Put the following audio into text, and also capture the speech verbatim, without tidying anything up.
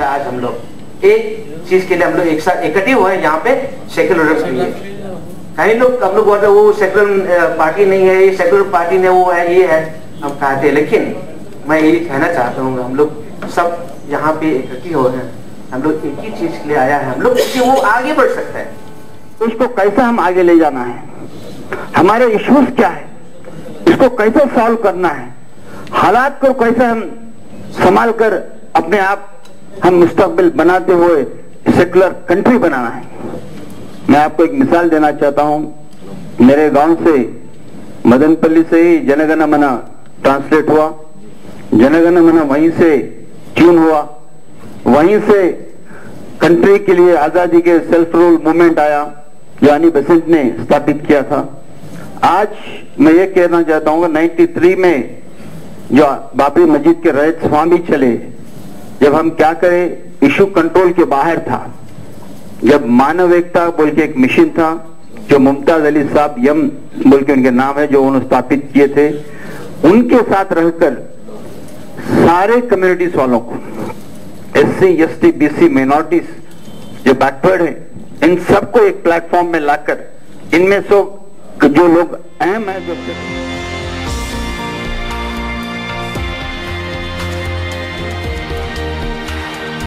है आज हम लोग एक चीज के लिए हम लोग एक साथ इकट्ठे हुए हैं यहाँ पे सेक्युलरिज्म के लिए। कई लोग हम लोग बोलते हैं वो सेक्युलर पार्टी नहीं है, ये सेक्युलर पार्टी नहीं, वो है, ये है, हम कहते हैं। लेकिन मैं यही कहना चाहता हूँ, हम लोग सब यहाँ पे इकट्ठे हुए हैं, हम लोग एक ही चीज के लिए आया है, हम लोग वो आगे बढ़ सकते हैं। तो इसको कैसे हम आगे ले जाना है, हमारे इश्यूज क्या है, इसको कैसे सॉल्व करना है, हालात को कैसे हम संभाल कर अपने आप हम मुस्तकबिल बनाते हुए सेकुलर कंट्री बनाना है। मैं आपको एक मिसाल देना चाहता हूं। मेरे गांव से मदनपल्ली से ही जनगण मन ट्रांसलेट हुआ, जनगण मन वहीं से ट्यून हुआ, वहीं से कंट्री के लिए आजादी के सेल्फ रूल मूवमेंट आया जो एनी बेसेंट ने स्थापित किया था। आज मैं ये कहना चाहता हूँ तिरानवे में जो बाबरी मस्जिद के रैत स्वामी चले, जब हम क्या करें, इशू कंट्रोल के बाहर था। जब मानव एकता बोल के एक मिशन था जो मुमताज अली साहब यम बोल के उनके नाम है, जो उन्होंने स्थापित किए थे, उनके साथ रहकर सारे कम्युनिटीज वालों को, एससी, एसटी, बीसी, माइनॉरिटीज जो बैकवर्ड है, इन सबको एक प्लेटफॉर्म में लाकर इनमें से जो लोग अहम है जो